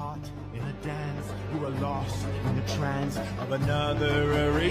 caught in a dance. You are lost in the trance of another arena.